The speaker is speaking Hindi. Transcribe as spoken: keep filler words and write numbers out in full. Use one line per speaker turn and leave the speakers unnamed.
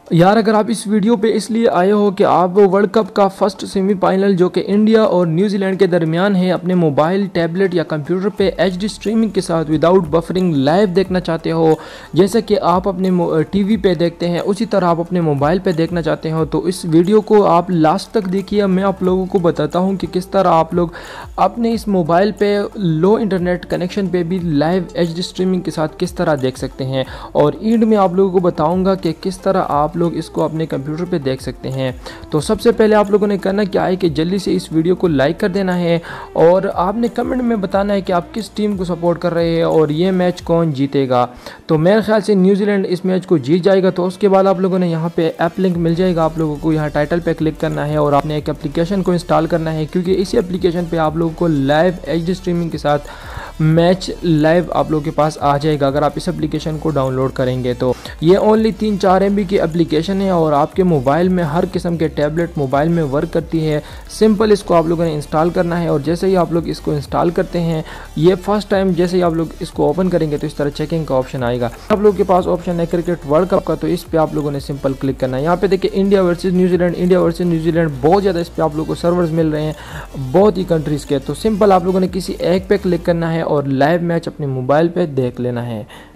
यार अगर आप इस वीडियो पे इसलिए आए हो कि आप वर्ल्ड कप का फर्स्ट सेमीफाइनल जो कि इंडिया और न्यूजीलैंड के दरमियान है अपने मोबाइल, टैबलेट या कंप्यूटर पे एचडी स्ट्रीमिंग के साथ विदाउट बफरिंग लाइव देखना चाहते हो, जैसे कि आप अपने टीवी पे देखते हैं उसी तरह आप अपने मोबाइल पे देखना चाहते हो, तो इस वीडियो को आप लास्ट तक देखिए। मैं आप लोगों को बताता हूँ कि किस तरह आप लोग अपने इस मोबाइल पे लो इंटरनेट कनेक्शन पे भी लाइव एचडी स्ट्रीमिंग के साथ किस तरह देख सकते हैं, और एंड में आप लोगों को बताऊँगा कि किस तरह आप लोग इसको अपने कंप्यूटर पे देख सकते हैं। तो सबसे पहले आप लोगों ने करना क्या है कि जल्दी से इस वीडियो को लाइक कर देना है और आपने कमेंट में बताना है कि आप किस टीम को सपोर्ट कर रहे हैं और ये मैच कौन जीतेगा। तो मेरे ख्याल से न्यूजीलैंड इस मैच को जीत जाएगा। तो उसके बाद आप लोगों ने यहाँ पे ऐप लिंक मिल जाएगा, आप लोगों को यहाँ टाइटल पे क्लिक करना है और आपने एक एप्लीकेशन को इंस्टॉल करना है, क्योंकि इसी एप्लीकेशन पे आप लोगों को लाइव एचडी स्ट्रीमिंग के साथ मैच लाइव आप लोगों के पास आ जाएगा अगर आप इस एप्लीकेशन को डाउनलोड करेंगे। तो ये ओनली तीन चार एम बी की एप्लीकेशन है और आपके मोबाइल में हर किस्म के टैबलेट मोबाइल में वर्क करती है। सिंपल इसको आप लोगों ने इंस्टॉल करना है और जैसे ही आप लोग इसको इंस्टॉल करते हैं, ये फर्स्ट टाइम जैसे ही आप लोग इसको ओपन करेंगे तो इस तरह चेकिंग का ऑप्शन आएगा। आप लोगों के पास ऑप्शन है क्रिकेट वर्ल्ड कप का, तो इस पर आप लोगों ने सिंपल क्लिक करना है। यहाँ पे देखिए India versus New Zealand, India versus New Zealand, बहुत ज़्यादा इस पर आप लोगों को सर्वर्स मिल रहे हैं बहुत ही कंट्रीज़ के। तो सिंपल आप लोगों ने किसी एक पे क्लिक करना है और लाइव मैच अपने मोबाइल पे देख लेना है।